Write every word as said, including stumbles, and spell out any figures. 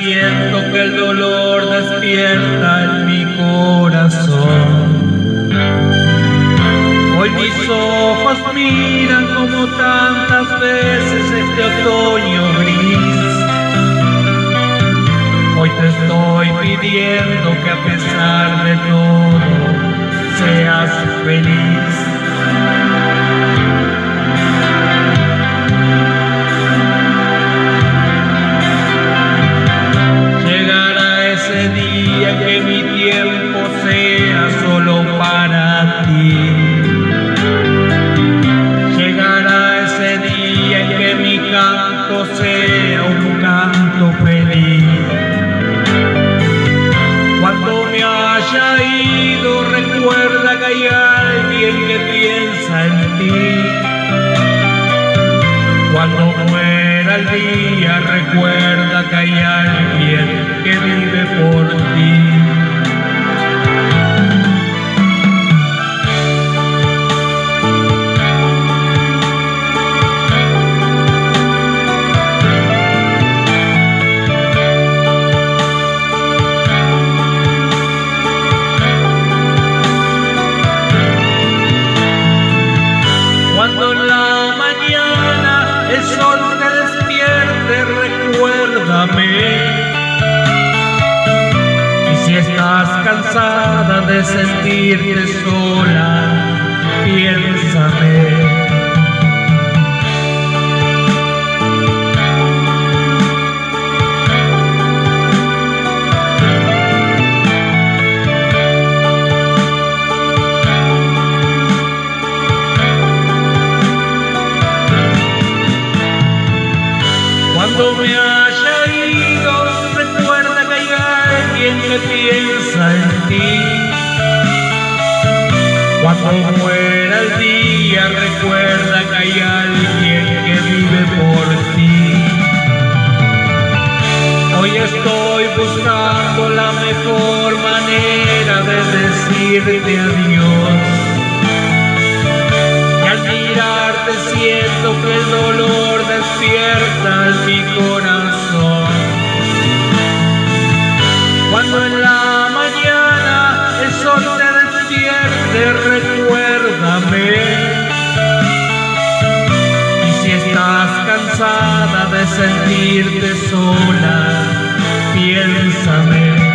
siento que el dolor despierta en mi corazón. Hoy mis ojos miran como tantas veces este otoño gris. Hoy te estoy pidiendo que a pesar de todo seas feliz. Llegará ese día que mi tiempo sea solo para ti. Llegará ese día en que mi canto sea un canto feliz. Cuando me haya ido, recuerda que hay alguien que piensa en ti. Cuando muera el día, recuerda que hay alguien que vive por ti. Cuando en la mañana el sol te despierte, recuérdame. Y si estás cansada de sentirte sola, piénsame. Cuando me haya ido, recuerda que hay alguien que piensa en ti. Cuando muera el día, recuerda que hay alguien que vive por ti. Hoy estoy buscando la mejor manera de decirte adiós. Y al mirarte siento que el dolor despierta en mi corazón. Cuando en la mañana el sol te despierte, recuérdame. Y si estás cansada de sentirte sola, piénsame.